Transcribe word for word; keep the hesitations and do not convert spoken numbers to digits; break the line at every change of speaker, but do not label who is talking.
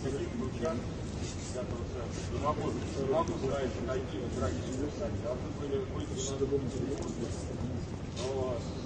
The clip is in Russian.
каких ключах десятого центра. Не могу, не могу сказать, что какие драки совершать. Должны были быть у нас.